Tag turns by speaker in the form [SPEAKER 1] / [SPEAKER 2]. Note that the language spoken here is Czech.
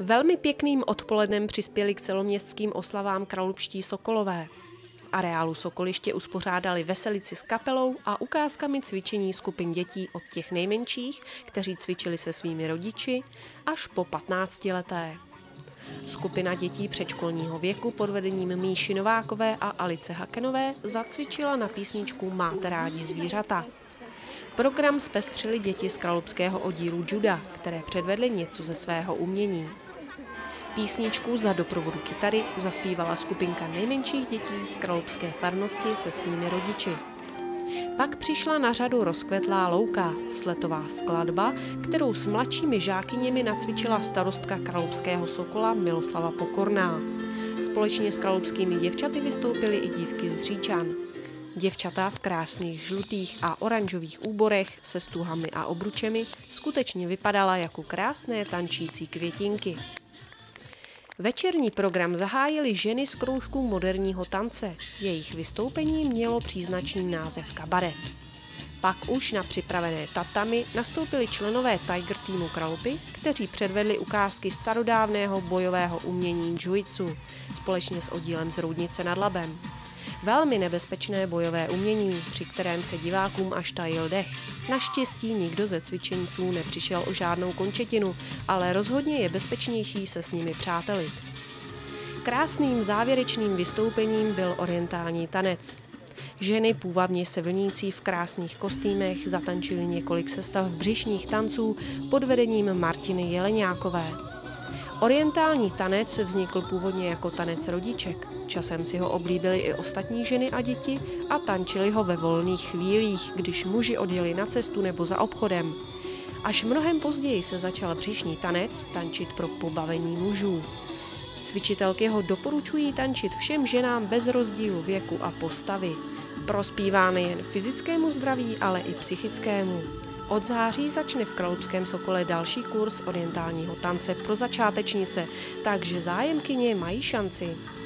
[SPEAKER 1] Velmi pěkným odpolednem přispěli k celoměstským oslavám kralupští sokolové. V areálu Sokoliště uspořádali veselici s kapelou a ukázkami cvičení skupin dětí od těch nejmenších, kteří cvičili se svými rodiči, až po 15leté. Skupina dětí předškolního věku pod vedením Míši Novákové a Alice Hakenové zacvičila na písničku Máte rádi zvířata. Program zpestřili děti z kralupského oddílu juda, které předvedly něco ze svého umění. Písničku za doprovodu kytary zaspívala skupinka nejmenších dětí z kralupské farnosti se svými rodiči. Pak přišla na řadu Rozkvetlá louka, sletová skladba, kterou s mladšími žákyněmi nacvičila starostka kralupského Sokola Miloslava Pokorná. Společně s kralupskými děvčaty vystoupily i dívky z Říčan. Děvčata v krásných žlutých a oranžových úborech se stuhami a obručemi skutečně vypadala jako krásné tančící květinky. Večerní program zahájily ženy z kroužků moderního tance. Jejich vystoupení mělo příznačný název kabaret. Pak už na připravené tatami nastoupili členové Tiger týmu Kralupy, kteří předvedli ukázky starodávného bojového umění jiu-jitsu společně s oddílem z Roudnice nad Labem. Velmi nebezpečné bojové umění, při kterém se divákům až tajil dech. Naštěstí nikdo ze cvičenců nepřišel o žádnou končetinu, ale rozhodně je bezpečnější se s nimi přátelit. Krásným závěrečným vystoupením byl orientální tanec. Ženy půvabně se vlnící v krásných kostýmech zatančily několik sestav břišních tanců pod vedením Martiny Jeleňákové. Orientální tanec vznikl původně jako tanec rodiček. Časem si ho oblíbily i ostatní ženy a děti a tančili ho ve volných chvílích, když muži odjeli na cestu nebo za obchodem. Až mnohem později se začal břišní tanec tančit pro pobavení mužů. Cvičitelky ho doporučují tančit všem ženám bez rozdílu věku a postavy. Prospívá nejen fyzickému zdraví, ale i psychickému. Od září začne v Kralupském Sokole další kurz orientálního tance pro začátečnice, takže zájemkyně mají šanci.